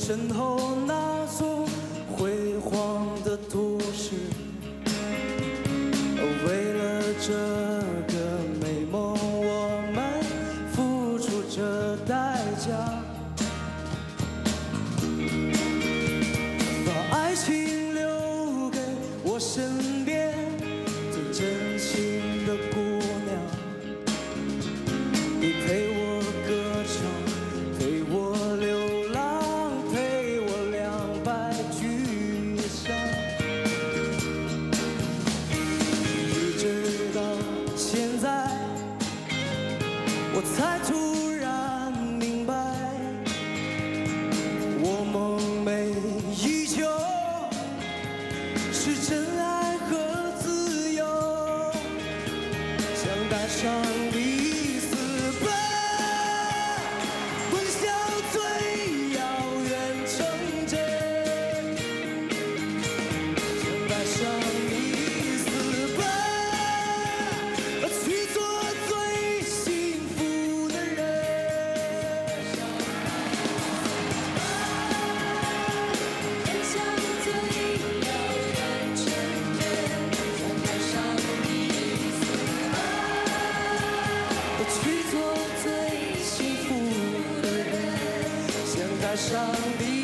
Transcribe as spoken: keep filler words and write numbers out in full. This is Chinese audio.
身后那座辉煌的都市。为了这个美梦，我们付出着代价，把爱情留给我身边最真心的姑娘。你陪我歌唱，陪我流浪，陪我两败俱伤。一直到现在，我才突然明白，我梦寐以求是真爱和自由，想带上彼此奔，奔向最遥远城镇，想带上彼此奔，去做最幸福的人。 奔向最遥远城镇，想带上彼此去做最幸福的人，想带上彼